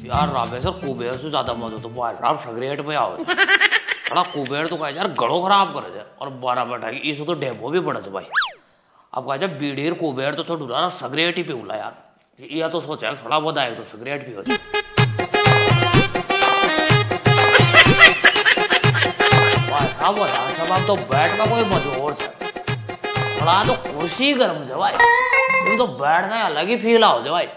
यार रामेश्वर कुबेर से ज्यादा मजा तो भाई राम सिगरेट पे आओ बड़ा कुबेर तो कहे यार गड़ो खराब करे जाए और 12 बैठा की इस तो डेमो भी पड़े भाई। अब कहा जाए बीड़ीर कुबेर तो थोड़ा ना सिगरेट ही पीऊला यार यह तो सोचा थोड़ा बहुत आए तो सिगरेट भी हो जाए। सब तो बैठ का कोई मजबूर है थोड़ा तो कुर्सी गर्म से भाई तो बैठना अलग ही फील आओ भाई।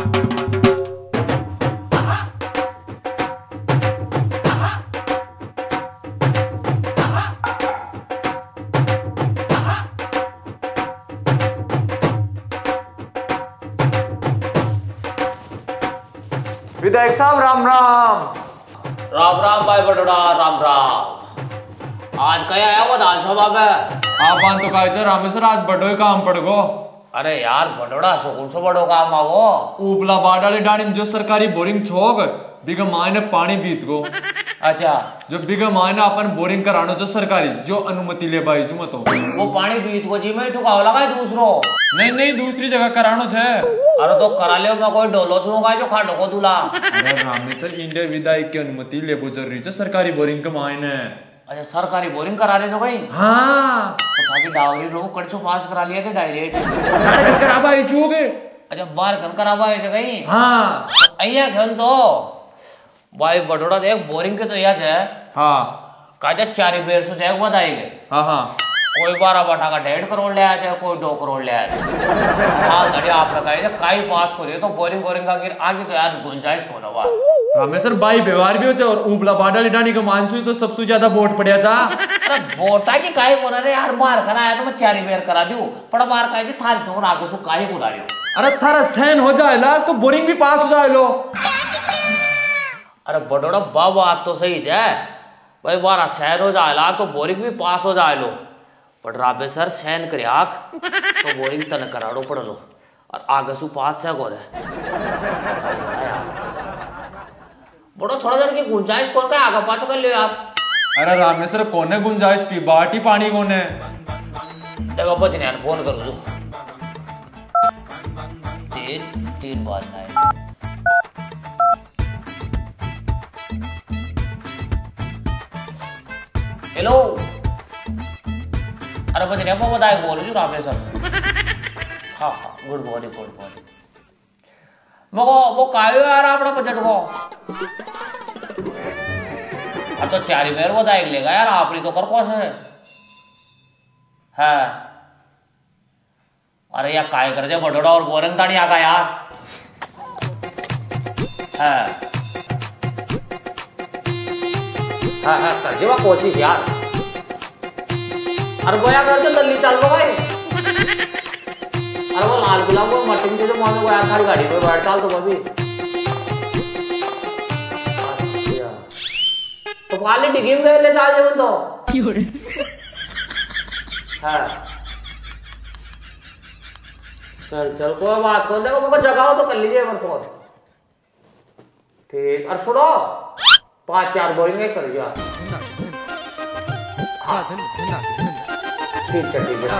विधायक साहब राम राम। राम राम भाई बटोड़ा राम राम। आज कहीं आया विधानसभा में आप तो कहे रामेश्वर आज बड़ो ही काम पड़ गो। अरे यार बटोड़ा सुकून से बड़ो काम आवो ऊपला बाडाली डाणी में जो सरकारी बोरिंग छोक बिगा मायने पानी बीत गो। अच्छा जो बिगा मायने अपन बोरिंग करानो जो सरकारी जो अनुमति ले बाई जू मत वो पानी बीत को जी में ठुकाव लगा दूसरो नहीं दूसरी जगह करानो छे। अरे तो करा लियो मैं कोई डोलो छूंगा जो खाडो को दूला। अरे रामेश्वर इंडिया विधायक की अनुमति लेबो जरूरी है सरकारी बोरिंग के मायने। अच्छा सरकारी बोरिंग करा रहे हो भाई। हाँ तो ताकि डावरी रो कड़छो पास करा लिया थे डायरेक्ट अरे कराबा ही चूगे। अच्छा बाहर कन कराबा है कहीं। हाँ अय्या घन तो भाई बटोड़ा देख बोरिंग के तो यह है। हाँ काजा 4 बेर से जाए बताएंगे। हाँ हाँ कोई 12 बाटा का 1.5 करोड़ ले आया थे कोई 2 करोड़ ले आया थे। हाँ घड़ी आप लगाए काई पास करिए तो बोरिंग बोरिंग का गिर आगे तो यार गुंजाइश को ना रामेश्वर भाई व्यवहार भी हो और ऊपला बाडाली डाणी का मानसू तो सबसे ज्यादा वोट पड़िया था। अरे वोटा की काई बोला रे यार मार करा आया तो मैं 4 बेर करा दूं पर मार का थी थारी सोन आगे सु काई बुला रही हो। अरे थारा सहन हो जाए लाग तो बोरिंग भी पास हो जाए लो। अरे बटोड़ा बात तो सही है भाई बारा सहन हो जाए लाग तो बोरिंग भी पास हो जाए लो पर रामेश्वर सहन करे आग तो बोरिंग तन कराड़ो पड़ लो और आगे सु पास से गोरे बड़ो थोड़ा देर की गुंजाइश कौन का आगे पास कर लियो आप। अरे रामेश्वर कोने गुंजाइश पी बाटी पानी कोने देखो बचने यार फोन करो तू 3 बार ना हेलो अरे बचने वो बताए बोल रही रामेश्वर। हाँ गुड मॉर्निंग वो कायो यार अपना बजट को अब तो 4 बेर बताए लेगा यार आपने तो कर कौन है। हाँ अरे यार काय कर जाए बटोड़ा और बोरंग ताड़ी आगा यार। हाँ कर जे कोशिश यार। अरे बोया कर जो दल्ली चल लो भाई। अरे वो लाल किला वो मटिंग जो मान लो यार थारी गाड़ी पे बैठ चाल तो अभी तो काले डिगी में गए ले चाल जब तो हाँ चल कोई बात कौन देखो मुझको जगाओ तो कर लीजिए मेरे को ठीक। और सुनो 5-4 बोरिंग कर दिया। ठीक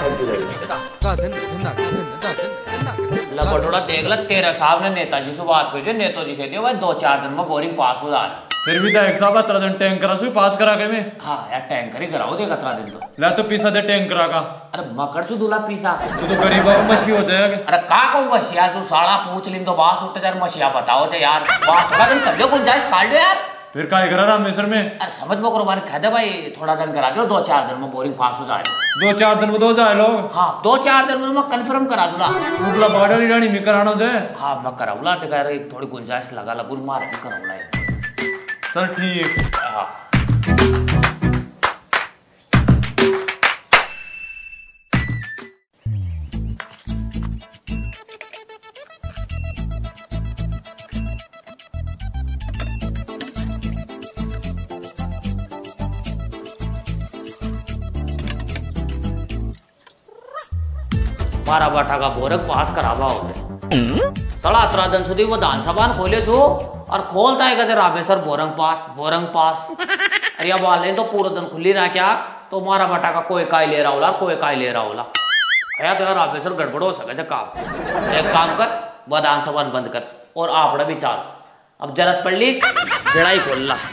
लपटोड़ा देख ला तेरे साहब ने नेताजी से बात करी नेताजी कह दिया भाई 2-4 दिन में बोरिंग पास हो जाए। फिर भी विधायक साहब 18 दिन टैंकर से पास करा के में। हाँ यार टैंकर ही कराओ दे 18 दिन तो ला तो पीसा दे टैंकर का। अरे मकर से दूल्हा पीसा तू तो गरीब मछी हो जाएगा। अरे का को मछिया तू साड़ा पूछ लिन तो बात उठ यार मछिया बताओ चे यार बात थोड़ा दिन कर लो गुंजाइश काट दो यार। फिर काय करा रामेश्वर में। अरे समझ में करो मारे कह दे भाई थोड़ा दिन करा दो 2-4 दिन में बोरिंग पास हो जाए। 2-4 दिन में तो जाए लोग। हाँ 2-4 दिन में मैं कंफर्म करा दूंगा। ऊपला बाडाली डाणी में करानो जाए। हाँ मैं कराऊला तो कह रही थोड़ी गुंजाइश लगा लगुन मार कराऊला चल ठीक। हाँ मारा बाठा का बोरक पास करावा होते 18 दिन सुधी विधानसभा खोले छो और खोलता है कहते रामेश्वर बोरंग पास अरे अब वाले तो पूरा दिन खुली रहा क्या तो मारा बाटा का कोई काय ले रहा होला कोई काय ले रहा होला अया तो यार रामेश्वर गड़बड़ हो सके काम एक काम कर विधानसभा बंद कर और आपड़ा भी चाल अब जरूरत पड़ ली जड़ाई खोल ला।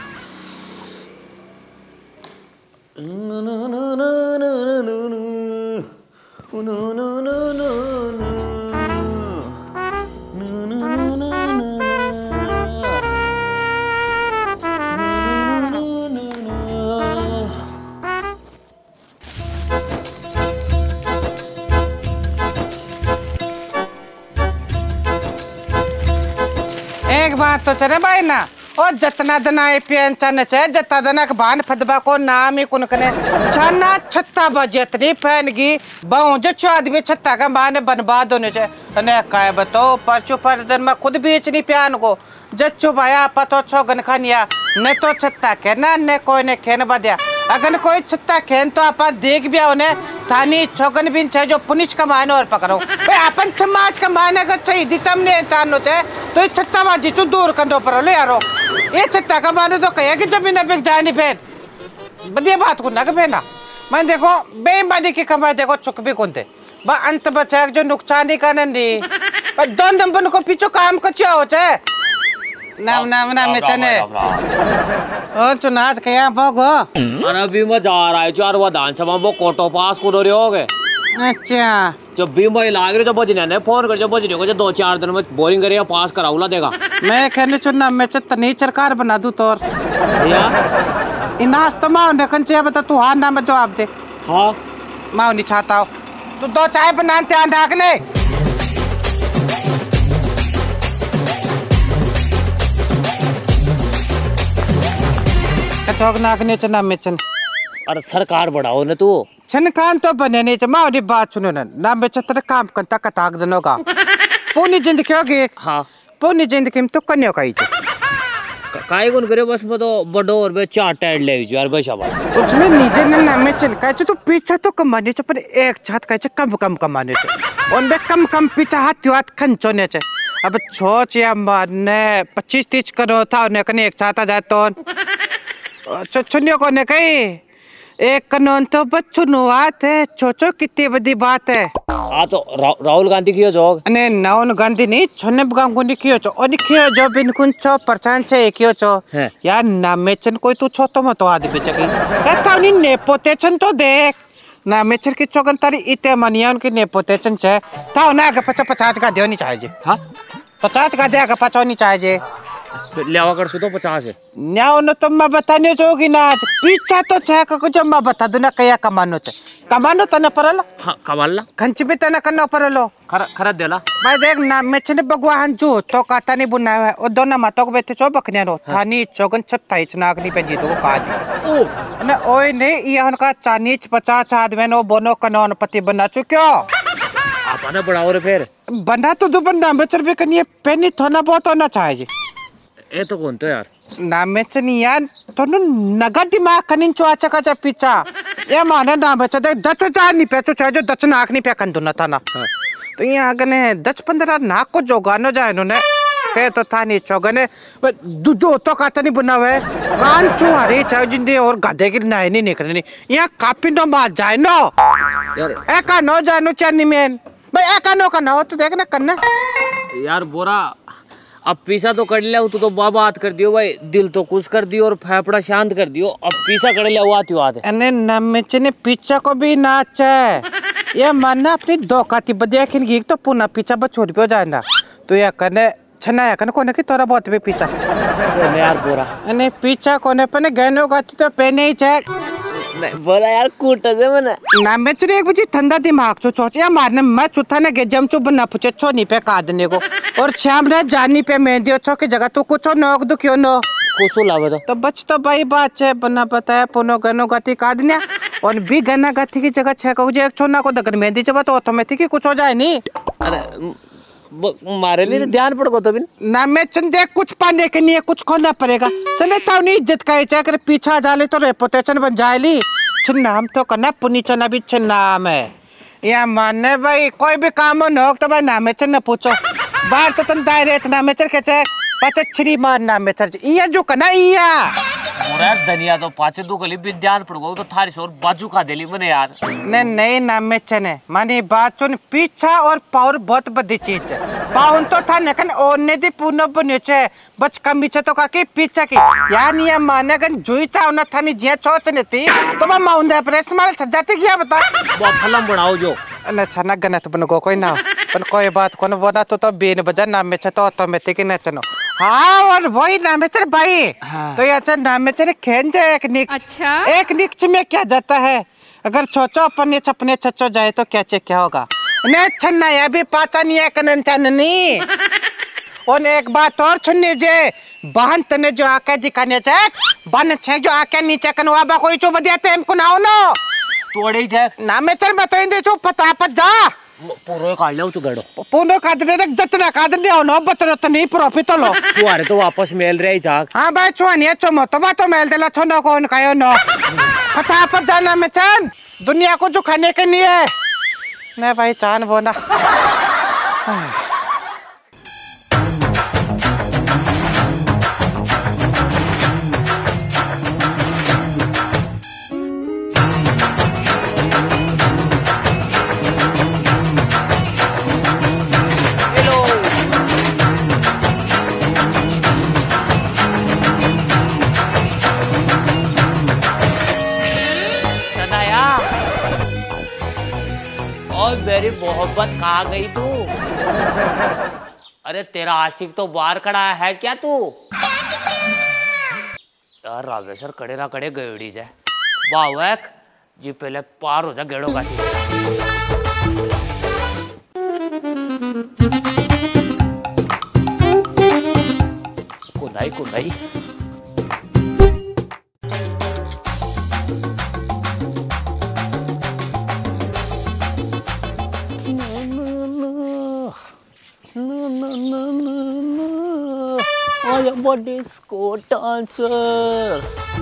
एक बात तो चले भाई ना और जतना दना पेन चन चे जता दना के बान फदबा को नाम ही कुन कने छना छत्ता बजेतनी फैनगी बहु जो आदमी छत्ता का बाने बनबाद होने चे ने काय बताओ परचू पर दिन में खुद बेचनी प्यान को जच्चू भाया पतो छोगन खानिया ने तो छत्ता के ना ने कोई ने खेन बदिया अगर कोई छत्ता खेन तो आप देख भी आओ ने थानी छोगन बिन छे जो पुनिश कमाने और पकड़ो भाई अपन समाज कमाने अगर चाहिए चमने चानो चे तो छत्ता बाजी चू दूर कंडो पर ले यारो ये छत्ता कमाने तो कहे कि जमीन बिक जाए नहीं फेर बढ़िया बात को ना के ना मैं देखो बेईमानी की कमाई देखो चुक भी कौन थे बा अंत बचा जो नुकसान ही करने नहीं पर दो नंबर को पीछे काम कच्चा हो चाहे नाम नाम नाम में चने ओ चुनाच कया भगो अरे अभी मैं जा रहा है चार विधानसभा वो कोटो पास करो रहे होगे। अच्छा जब भी मैं लाग रही तो बजने ने फोन कर जो बजने को जो 2-4 दिन में बोरिंग करेगा पास कराऊला देगा। मैं कहने चुना मैं तनी सरकार बना दूं तोर भैया इनास तो मां ने कंचे बता तू हां ना में जवाब दे। हाँ मां नहीं चाहता हो तू 2 चाय बनाते ध्यान रखने कचौक नाकने चना में चन अरे सरकार बढ़ाओ ने तू छन कान तो बने नहीं मां दी बात सुनो ना में चतर काम कंता कताक दनो का पूरी जिंदगी होगी। हाँ पूरी जिंदगी में तो कन्या का ही काय गुन करे बस मैं तो बड़ो और बे 4 टायर ले यार बस अब उसमें नीचे न नाम में चल कहे तो पीछा तो कमाने च पर एक छात कहे कम कम कमाने च और बे कम कम पीछा हाथ हाथ खंचोने च अब छोच या मारने 25-30 करो था और कने एक छाता जाए तो छुनियो को ने कही एक कनोन तो बच्चों नुआत है छोचो कितनी बड़ी बात है। हाँ तो राहुल गांधी की जोग अने राहुल गांधी नहीं छोने बगाम को निकियो चो और निकियो जो बिनकुन चो परचान छे कियो चो यार नामेचन कोई तू छो तो मत आदि बेचकी कहता उन्हीं नेपोटेशन तो देख नामेचन की चोगन तारी इते मनिया उनकी नेपोटेशन छे था उन्हें आगे 50 का देनी चाहिए। हाँ 50 का दे आगे 50 नहीं चाहिए लेवा कर तो 50 है न्याओ न तो मैं बताने जोगी ना आज पीछा तो छे को जो मैं बता दूं ना कया कमानो छे कमानो तने परलो। हाँ कमालला खंच भी तने करना परलो खरा देला भाई देख ना मैं चने भगवान जो तो काता नहीं बुना है और दोनों माता को बैठे चो बकने रो थानी चौगन 27 नागनी पे जीतो को काज ओ ने ओए ने ये उनका 40-50 आदमी नो बोनो कनौन पति बना चुक्यो आपने बढ़ाओ रे फिर बना तो दो बंदा बेचर भी कनिए पेनी थोना बहुत होना चाहिए ये तो कौन तो यार ना में चनी यार तो नगद दिमाग कनिन चो अच्छा का पीछा ये माने ना बच्चा देख 10,000 नहीं पैसो चाहे जो 10 नाक नहीं पे कंदो ना था ना तो ये आगने 10-15 नाक को जोगानो जाए नो ने पे तो था नहीं चौगने जो तो काता नहीं बुना हुआ है कान चू हरी चाहे जिंदे और गधे की नाई नहीं निकलनी यहाँ काफी नो बात जाए नो यार एका नो जाए नो चन्नी में भाई एका नो का ना हो तो देखना करना यार बोरा अब पीछा तो कर लिया तो बात कर दियो भाई दिल तो कुछ कर दियो और फेफड़ा शांत कर दियो अब पीछा कर लिया हुआ त्योहार है अने नमेचने पीछा को भी नाच है ये मानना अपनी दोकाती बदिया खिन गी तो पुनः पीछा बस छोड़ पे जाना तो ये करने छना या कने कोने की तोरा बहुत भी पीछा तो यार बोरा अने पीछा कोने पे ने गहनो गाती तो पहने ही छे नहीं बोला यार कूटा से मने ना मैं चले एक बजे ठंडा दिमाग छो छोच या मारने मैं चुथा ने गे जम चु बना पूछे छो नी पे कादने को और शाम ने जानी पे मेहंदी छो की जगह तू कुछ नोक दु क्यों नो कोसो लावे तो बच तो भाई बात है बना बताया पुनो गनो गति कादने और भी गना गति की जगह छे को जे एक छोना को दगन मेहंदी जब तो ऑटोमेटिक ही कुछ हो जाए नहीं अरे मारे लिए ध्यान पड़ गो तो बिन ना मैं चंदे कुछ पाने के लिए कुछ खोना पड़ेगा चले ताऊ नहीं इज्जत का चाहे कर पीछा जाले तो रेपुटेशन बन जाएली छिन नाम तो करना पुनी चना भी छिन नाम है या माने भाई कोई भी काम हो न तो भाई नाम है न पूछो बाहर तो तुम दायरे नाम है के चे पचछरी मार नाम है ये जो करना धनिया तो पाचे दो गली विद्यान पड़गो तो थारी सोर बाजू का दिली मने यार। नहीं नाम में चने मानी बात सुन पीछा और पावर बहुत बड़ी चीज है। पाउन तो था नकन ओने दी पूर्ण बने छे बच कम पीछे तो काके पीछा की यार नहीं माने गन जुई चाव न था नहीं जिया चोच ने थी तो मैं माउंडे प्रेस मार सजाते क्या बता वो फिल्म बनाओ जो न छना गनत बन गो कोई ना पर कोई बात कोन बना तो बेन बजा नाम में छ तो ऑटोमेटिक न चनो। हाँ और वही नाम में चल भाई। हाँ। तो यार नाम में चले खेंजे एक निक। अच्छा एक निक में क्या जाता है अगर छोचो अपने छपने छचो जाए तो क्या चेक क्या होगा ने छन्ना या भी पाचा नहीं है कनन चननी। और एक बात और सुनने जे बहन तने जो आके दिखाने चाहे बन छे जो आके नीचे कनवा बा कोई चो बदिया ते हमको ना हो नो तोड़े जाए नाम में चल बताई दे चो फटाफट जा पूरो काट ले तू गड़ो पूरो काट दे जतना काट ले हो नो बतरो त नहीं प्रॉफिट लो सुआरे तो वापस मेल रे जा। हां भाई छुआनी चो मत बा तो मेल देला छो नो कोन कायो नो फटाफट जाना में चल दुनिया को जो खाने के लिए है ना भाई चान वो ना। मेरी मोहब्बत कहाँ गई तू? अरे तेरा आशिक तो बाहर खड़ा है क्या तू? यार रावेशर कड़े ना कड़े गयोड़ी जाए बावैक जी पहले पार हो जा गेड़ो का कुदाई कुदाई I am a disco dancer.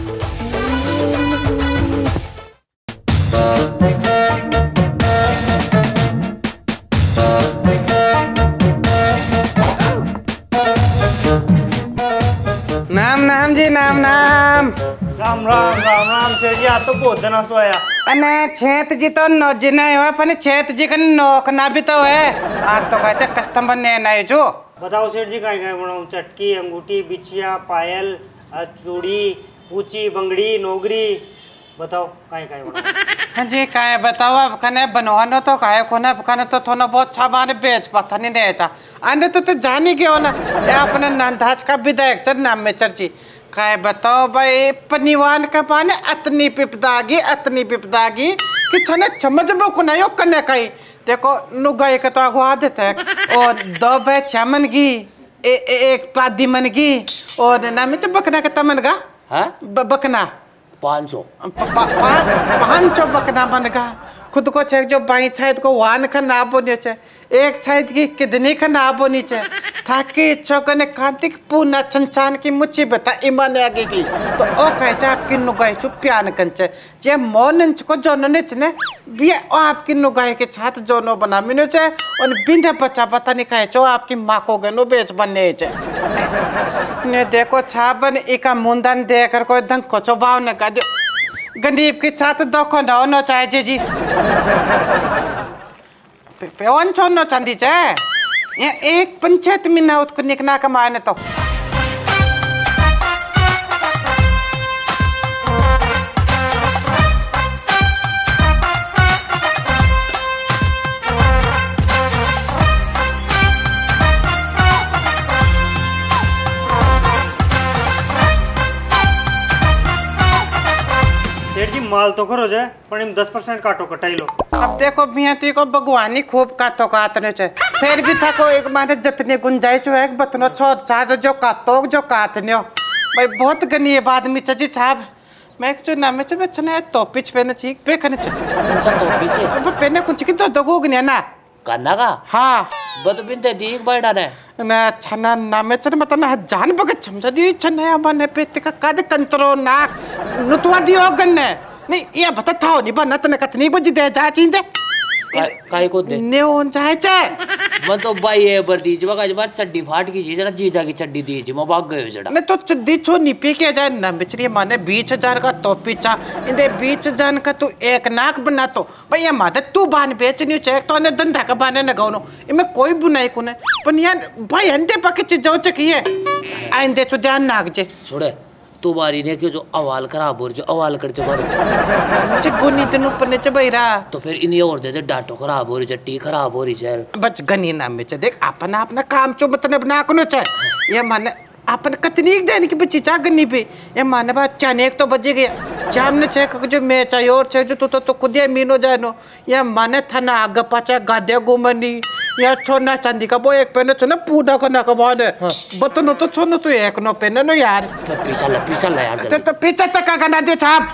नाम जी नाम राम राम सेठ जी आज तो बहुत दिन तो आया अने छेत जी तो नौजी नहीं हुआ पर छेत जी का नौक ना भी तो है आज तो कहते कस्टमर ने नहीं जो बताओ सेठ जी काय बनाऊं चटकी अंगूठी बिछिया पायल चूड़ी पूची बंगड़ी नोगरी बताओ काय बनाऊं। जी काय बताओ अब कने बनवानो तो काय कोने कने तो थोड़ा बहुत सामान बेच पता नहीं नेचा अन्य तो जानी क्यों ना ये अपने नंदाज का विधायक चल नाम में चर्ची काय बताओ भाई पनीवान का पाने अतनी पिपदागी कि छने समझबो को ना यो कने कई देखो नुगाई का तो अगवा देते है और दो बे चमन की एक पादी मन की और नाम में बकना का तमन का हाँ बकना 500 बकना बन का खुद को छे जो बाई छाइत को वान का ना बोने छे एक छाइत की किडनी का ना बोनी छे थाकी चौकने कांतिक पूना संचान की मुच्छी बता ईमान आगे की तो ओ कहे छे आपकी नुगाई चुप प्यान कंचे जे मोनन को जोनो ने छने बे आपकी नुगाई के छात जोनो बना मिनो छे और बिंदे बच्चा पता नहीं कहे छो आपकी मां को गनो बेच बनने छे ने देखो छाबन एका मुंदन देकर कोई ढंग कोचो भाव न का दो गरीब के साथ दो ना नो चाहे जी पेवन छोड़नो चांदी चे ये एक पंचायत में ना उसको निकना कमाने तो माल तो करो जाए पर 10% काटो कटाई लो। अब देखो मियाँ ती को भगवानी खूब काटो काटने चाहिए फिर भी था को एक माने जितने गुंजाइश हो एक बतनो छो साथ जो काटने हो भाई बहुत गनी है बाद में चजी छाप मैं जो नाम में चबे छने टोपीच पहने छी पे खने छ कौन टोपी से अब पहने कुछ की तो दगोगने ना कान्ना का हां बद बिनते दीक बैठा ने ना छना नाम में चने मत ना जान बग समझ दी छने बने पेट का कद कंत्रो नाक नुतवा दियो गन्ने नहीं ये बता था नहीं बना तने कतनी बज दे जा चिंदे काय को दे ने ओन चाहे चे मैं तो भाई ये बर दीजिए बगा जब चड्डी फाट की जरा जीजा की चड्डी दीजिए मैं भाग गयो जड़ा नहीं तो चड्डी छो निपी के जाए ना बिचरी माने 20,000 का तो पीछा इंदे 20,000 का तू एक नाक बना तो भाई ये माने तू बान बेचनी चेक तो ने धंधा का बाने न गाउनो इमे कोई बुनाई कोने पण यार भाई अंदे पके चीजो चकिए आंदे छु ध्यान नाक जे छोड़े तू बारी ने क्यों जो अवाल खराब हो रही जो अवाल कर चबर मुझे गुनी दिन ऊपर ने चबैरा तो फिर इन्हीं और दे डाटो खराब हो रही जट्टी खराब हो रही शहर बच गनी नाम में देख अपना अपना काम चो मतलब ना कोनो चाहे ये माने अपन कतनी देने की बच्ची चा गनी पे ये माने बात चाने एक तो बजे गया जाम ने चेक जो मैं चाहिए और चाहिए जो तो खुद ही मीनो जानो या माने था ना आगे पाचा गादे गुमनी या छोना चांदी का वो एक पेन छोना पूरा करना का बाद बतनो तो छोनो तो एक नो पेन नो यार पीछा ला यार तो पीछे तक का गना दो छाप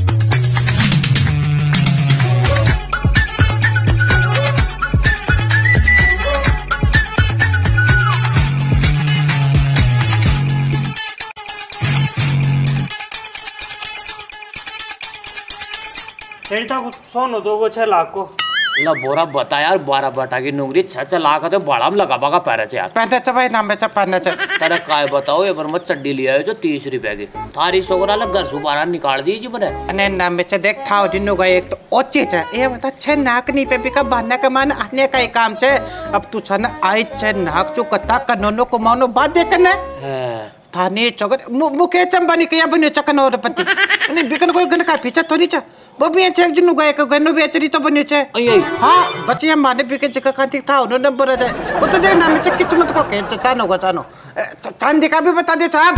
सोनो दो 6 लाख को ला बोरा बता यार 12 बटा की नौकरी 6 लाख तो बड़ा में लगा बागा पैर से यार पैंटे च भाई नाम बेचा पाना च तेरे काय बताओ ये पर मत चड्डी लिया है जो 30 रुपए की थारी सोगरा लग घर से बाहर निकाल दी जी बने अने नाम बेचा देख था जिन्नो गए एक तो ओचे च ये बता छ नाक नहीं पे बिका बहाना का मान आने का ही काम छ अब तू छ ना आई छ नाक चो कता कनोनो को मानो बात देख ने थाने चौकर मुके चंबानी के या बने चकन और पति नहीं बिकन कोई गन का पीछे थोड़ी छ वो भी अच्छे एक जुनू गए गन्नो बेचरी तो बने छे हां बच्चे हम माने बिके जगह खाती था उन्होंने नंबर आ जाए वो तो देख नाम में किस्मत को के चानो को चानो चांदी का भी बता दे साहब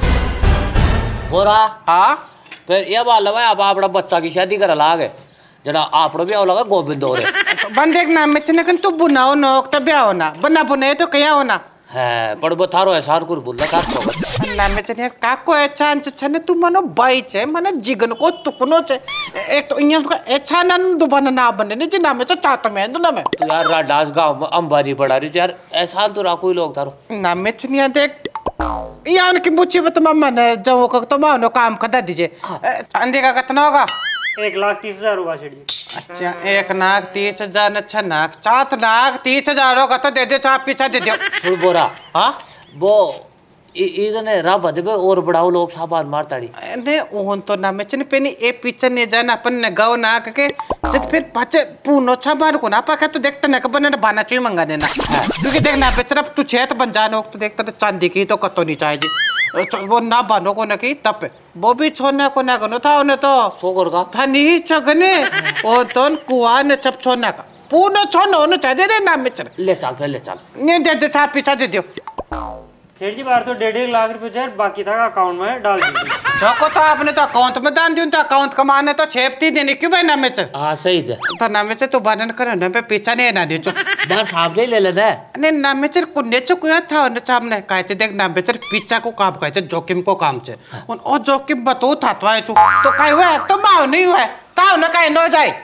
बोरा हां फिर ये बात लगा अब आपड़ा बच्चा की शादी कर लागे जरा आपड़ो भी लगा गोविंद हो रे बन देख नाम में चने कन तू बुनाओ नोक तो ब्याह होना बना बुने तो कया होना है पर बथारो है सारकुर बोलला का तो नाम में चने काको अच्छा छने तू मनो बाई छे मने जिगन को तुकनो छे एक तो इया का अच्छा नन दुबन ना बने ने नाम में चातो में दु नाम तो यार राडास गांव में अंबानी बड़ा रही यार ऐसा तो रा कोई लोग थारो नाम में चनिया देख या उनकी मुच्छी बत मम्मा ने जो को तो मानो काम कदा दीजिए चांदी का कितना होगा 1,30,000 होगा सेठ जी अच्छा 1,30,000 अच्छा नाक 7,30,000 होगा तो दे दे चाप पीछा दे दो सुन बोरा हाँ वो इधने रा बदबे और बढ़ाओ लोग साबान मारताड़ी ने ओहन तो ना में चने पेनी ए पीछे ने जाना अपन ने गाव ना के जब फिर पाचे पूनो छबार को ना पाके तो देखते ना कबने ने बाना चुई मंगा देना क्योंकि देख ना बेचरा तू छेत बन जानो तो देखता तो चांदी की तो कतो नहीं चाहिए वो ना बानो को ना की तप वो भी छोड़ना को ना गनो था उन्हें तो सोगर का था नहीं चगने ओ तो कुआ ने चप छोड़ना का पूनो छोड़ना उन्हें चाहिए दे ना में चल ले चल फिर ले चल नहीं दे दे छाप पीछा दे दियो सेठ जी बाहर तो 1.5 लाख रुपए जो बाकी था अकाउंट में डाल दीजिए चौको तो आपने तो अकाउंट में दान दिया तो अकाउंट कमाने तो छेपती देने क्यों भाई नाम में चल हाँ सही है तो नाम में से तो बानन करे ना पे पीछा नहीं ना दे चो बार साहब ले लेना नहीं नाम में चल कुन्ने चो कोया था उन्हें सामने कहे थे देख नाम में चल पीछा को काम कहे थे जोखिम को काम से उन ओ जोखिम बतो था तो आए चो तो कहे हुआ तो माओ नहीं हुआ ताऊ ना कहे नो जाए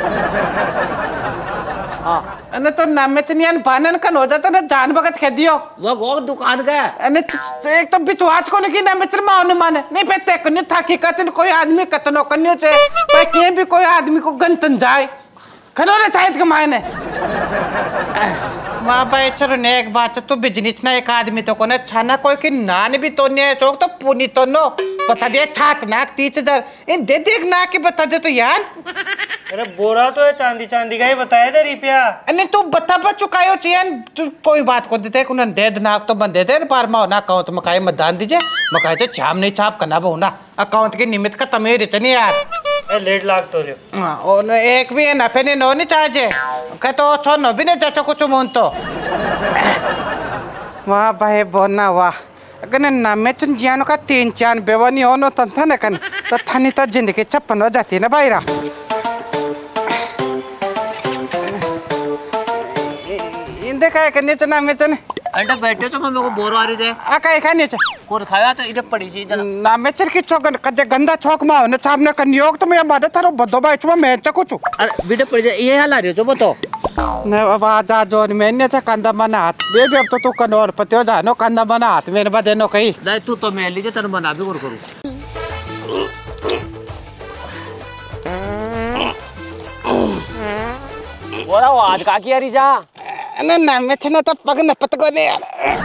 हाँ अने तो नाम में चनियान बानन का हो जाता ना जान भगत कह दियो वो गो दुकान का अने एक तो बिचवाच को नहीं नाम में चल माओ ने माने नहीं पे कन्यो था कि कतन कोई आदमी कतनो कन्यो से भाई के भी कोई आदमी को गंतन जाए खनो ने चाहिए के मायने मां भाई चलो ने एक बात तो बिजनेस ना एक आदमी तो कोने छाना कोई की नान भी तो ने चौक तो पूनी तो नो बता दे छात नाक 30,000 इन दे देख ना के बता दे तो यार अरे बोरा तो है चांदी का ही बताया था रुपया नहीं तू बता चुकायो चैन तू कोई बात को देते कुन दे नाक तो बंदे दे पार माओ ना अकाउंट में काई मतदान दीजिए मकाई से छाप नहीं छाप करना बहुना अकाउंट के निमित्त का तमे रिचनी यार 1.5 लाख तो ले हां और एक भी ना फेने नो नहीं चाहे कह तो छो नो भी नहीं चाचा कुछ मोन तो वाह भाई बोना वाह अगर ना में चन जियानो का 3-4 बेवनी होनो तंथा न कन तो थानी तो जिंदगी छप्पन हो जाती ना भाईरा इंदे का करने चना में चने अंडा बैठे तो मेरे को बोर आ रही है आ का खाने च कोर खाया तो इधर पड़ी जी जना ना में चर की चोकन कदे गंदा चौक मा ने सामने कन्योग तो मैं मादे थारो बदो बाई छमा मैं च कुछ अरे बेटा पड़ी जाए ये हाल आ रही हो बताओ ने आवाज आ जो मैंने था कंदा बना हाथ बेबी अब तो तू कनौर पतियो जानो कंदा बना हाथ मेरे बदे नो कही जाए तू तो मैं लीजिए तेरे बना भी करू बोला आज का किया रिजा ना ना मैं चना तो पग न पत को नहीं यार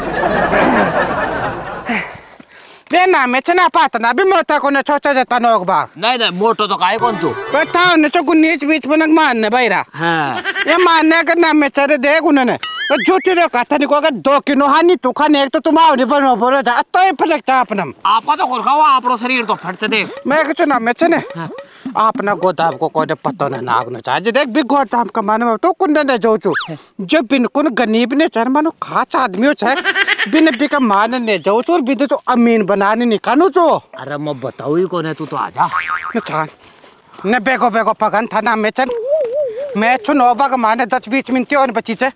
बे ना मैं चना पात ना भी मोटा को न छोटा जाता नोक बा नहीं मोटो तो काय कौन तू बताओ न चो गुनीच बीच बनक मानने भाईरा हाँ ये मानने का ना मैं चरे देख उन्होंने झूठी रे कथा नहीं को अगर 2 किलो हानि तू खाने एक तो तुम आओ नहीं बनो बोलो जा तो ये फलक था अपनम आपा तो खुल खाओ आपरो शरीर तो फट दे मैं कुछ ना मैं चने आपना गोदाम को कोई पता ना नाग न चाहे देख भी गोदाम का माने तो कुंडे ने जो चू जब बिन कुन गनीब ने चर मानो खाच आदमी हो चाहे बिन भी का मान ने जो चोर बिन तो अमीन बनाने निकालू तो अरे मैं बताऊ ही कौन है तू तो आजा न चान न बेगो बेगो पगन था ना मैं चन मैं चुनोबा का माने 10-20 मिनट और बची छे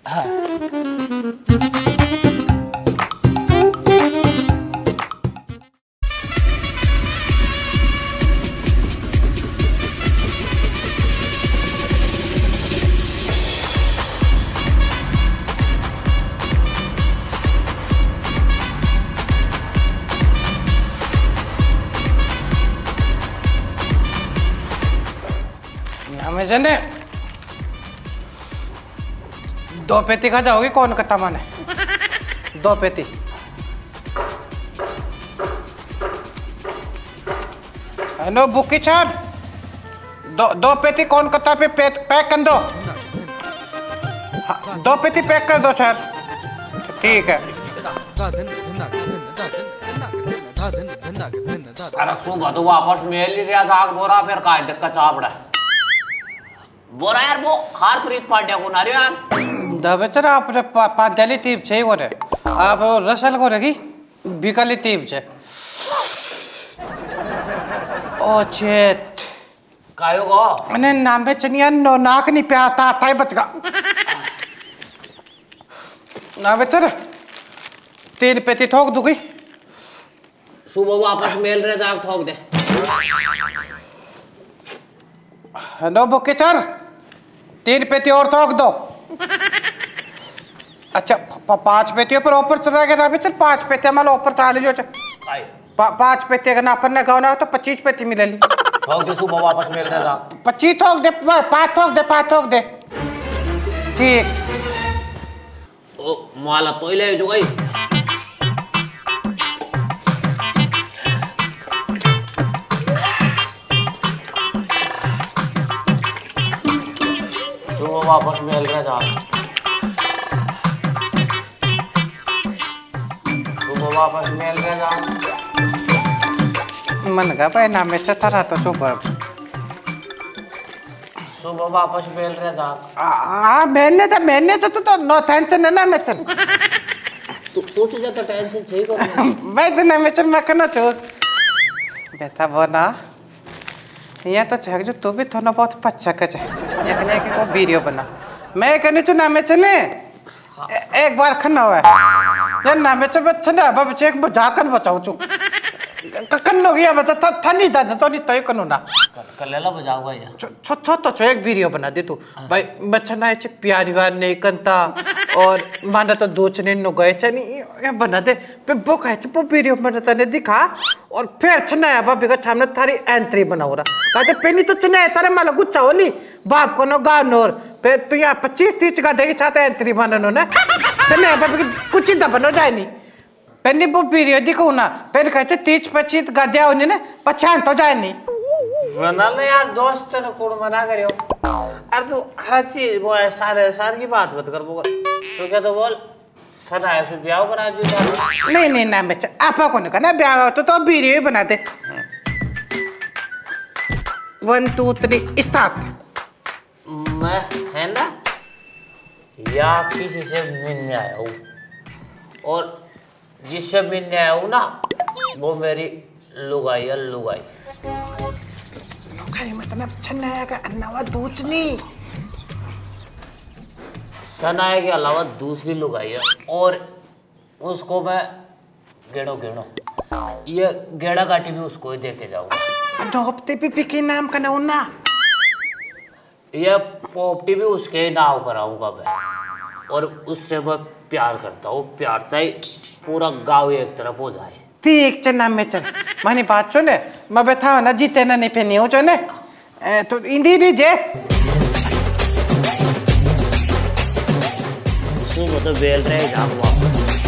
हमें जने 2 पेटी खा जाओगी कौन कता माने 2 पेटी हेलो बुकी छाप 2 पेटी कौन कता पे पैक कर दो 2 पेटी पैक कर दो सर ठीक है अरे सुबह तो वापस मेल ही रिया साग बोरा फिर काय दिक्कत चापड़ा बोरा यार वो खार प्रीत पाटिया को ना रे यार दबेचरा आपने पांचली तीप छे को रे आप रसल को रगी बिकली तीप छे ओ चेत कायो को अने नामे चनिया नो नाक नहीं प्याता ताई बचगा ना बेचर 3 पेटी ठोक दूंगी सुबह वापस मेल रे जाग ठोक दे हेलो बुके चर 3 पेटी और ठोक दो अच्छा 5 पेटियों पर ऑफर चला गया ना 5 पेटी हमारे ऑफर चालू लियो 5 पेटी अगर अपन ने गाना हो तो 25 पेटी मिलेगी ठोक दे सुबह वापस मेल रे जाग 25 ठोक दे 5 ठोक दे ठीक ओ माला तो ही ले जो गई सुबह वापस मेल रे जाग वापस मेल रे जा मन का भाई ना में चतरा तो सुबह वापस मेल रे जा मैंने तो नो टेंशन है ना मैं चल तू तो ज्यादा टेंशन छे को मैं तो ना मैं चल मैं करना छो बेटा वो ना ये तो छक जो तू भी थोड़ा बहुत पच्चा का चाहे ये कहने कि वो वीडियो बना मैं कहने तो ना मैं चले एक बार खन्ना हुआ है यार ना मैं चल बच्चा ना अब बच्चे एक जाकर बचाओ चु कन्नो गया बता था नहीं जा तो नहीं तय कनो ना कलेला बजाऊंगा ये छो तो छो एक वीडियो बना दे तू भाई बच्चा ना ऐसे प्यारी बार नहीं करता और माना तो दोचने नो गए चनी ये बना दे पे वो कहे वो वीडियो बनाता ने दिखा और फिर छना है बाबी का सामने थारी एंट्री बना हो रहा कहा पेनी तो चना है तारे माला गुच्छा होली बाप को नो गान और पे तू यहाँ 25-30 का देगी चाहते एंट्री बनानो ना चना है बाबी कुछ चिंता बनो जाए नहीं पेनी वो वीडियो दिखो ना पेन कहते 30-25 गद्या होने ने 50 तो जाए नहीं बना ले यार दोस्त ने कोड मना करियो यार तू हंसी वो सारे सार की बात मत कर वो तो क्या तो बोल सना ऐसे ब्याह करा दी नहीं ना बच्चा आपा को ना ब्याह तो वीडियो ही बना दे 1 2 3 स्टार्ट मैं है ना या किसी से मिलने आया हूँ और जिससे मिलने आया हूँ ना वो मेरी लुगाई है लुगाई मतलब छनाया का अलावा दूसरी सनाया के अलावा दूसरी लुगाई है और उसको मैं गेड़ो ये गेड़ा काटी भी उसको ही देके जाऊंगा डॉप्टे भी के नाम का ना ना ये पोपटी भी उसके ही नाव कराऊंगा मैं और उससे मैं प्यार करता हूँ प्यार से पूरा गाँव एक तरफ हो जाए ठीक चल नाम में चल मानी बात सुने मैं बैठा ना जीते ना नहीं पहनी हो जो ने तो इंदी नहीं जे तो बेल रहे झाग वापस